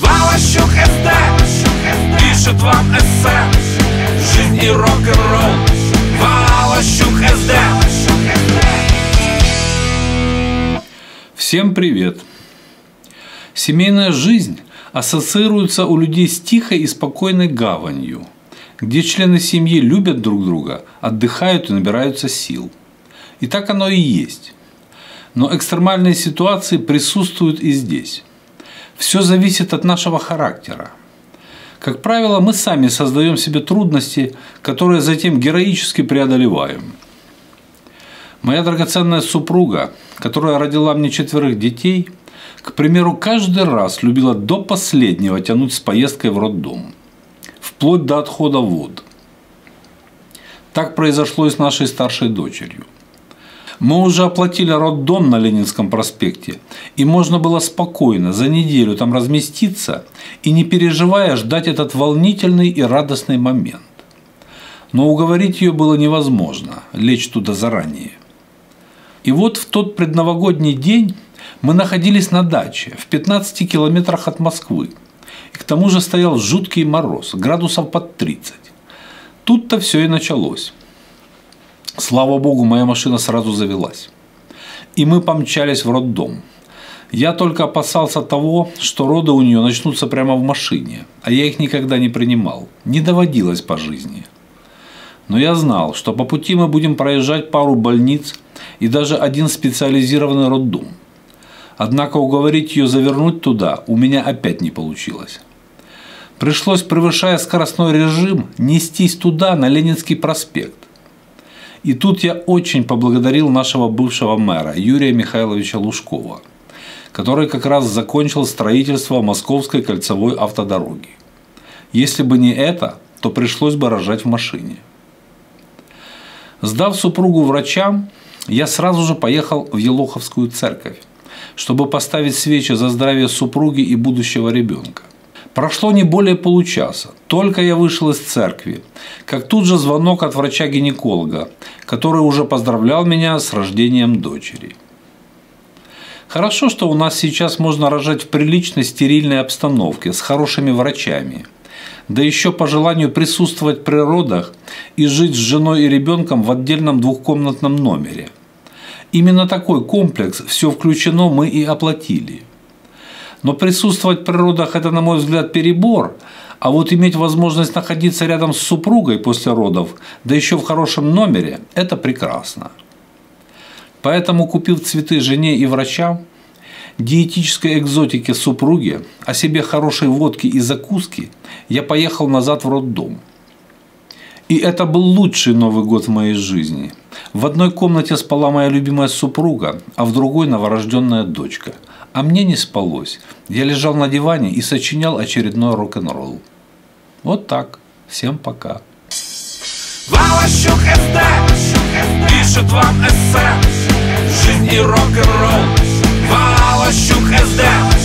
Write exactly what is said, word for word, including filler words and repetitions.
Валащук СД пишет вам эссе. Жизнь и рок-н-ролл. Валащук СД. Всем привет! Семейная жизнь ассоциируется у людей с тихой и спокойной гаванью, где члены семьи любят друг друга, отдыхают и набираются сил. И так оно и есть. Но экстремальные ситуации присутствуют и здесь. Все зависит от нашего характера. Как правило, мы сами создаем себе трудности, которые затем героически преодолеваем. Моя драгоценная супруга, которая родила мне четверых детей, к примеру, каждый раз любила до последнего тянуть с поездкой в роддом, вплоть до отхода в вод. Так произошло и с нашей старшей дочерью. Мы уже оплатили роддом на Ленинском проспекте, и можно было спокойно за неделю там разместиться и, не переживая, ждать этот волнительный и радостный момент. Но уговорить ее было невозможно, лечь туда заранее. И вот в тот предновогодний день мы находились на даче в пятнадцати километрах от Москвы, и к тому же стоял жуткий мороз, градусов под тридцать. Тут-то все и началось. Слава богу, моя машина сразу завелась. И мы помчались в роддом. Я только опасался того, что роды у нее начнутся прямо в машине, а я их никогда не принимал, не доводилось по жизни. Но я знал, что по пути мы будем проезжать пару больниц и даже один специализированный роддом. Однако уговорить ее завернуть туда у меня опять не получилось. Пришлось, превышая скоростной режим, нестись туда, на Ленинский проспект. И тут я очень поблагодарил нашего бывшего мэра Юрия Михайловича Лужкова, который как раз закончил строительство Московской кольцевой автодороги. Если бы не это, то пришлось бы рожать в машине. Сдав супругу врачам, я сразу же поехал в Елоховскую церковь, чтобы поставить свечи за здравие супруги и будущего ребенка. Прошло не более получаса, только я вышел из церкви, как тут же звонок от врача-гинеколога, который уже поздравлял меня с рождением дочери. Хорошо, что у нас сейчас можно рожать в приличной стерильной обстановке, с хорошими врачами, да еще по желанию присутствовать при родах и жить с женой и ребенком в отдельном двухкомнатном номере. Именно такой комплекс «все включено» мы и оплатили. Но присутствовать при родах – это, на мой взгляд, перебор, а вот иметь возможность находиться рядом с супругой после родов, да еще в хорошем номере – это прекрасно. Поэтому, купив цветы жене и врачам, диетической экзотике супруги, а себе хорошей водки и закуски, я поехал назад в роддом. И это был лучший Новый год в моей жизни. В одной комнате спала моя любимая супруга, а в другой – новорожденная дочка. А мне не спалось. Я лежал на диване и сочинял очередной рок-н-ролл. Вот так. Всем пока. Валащук СД пишет вам эссе. Жизнь и рок-н-ролл. Валащук СД.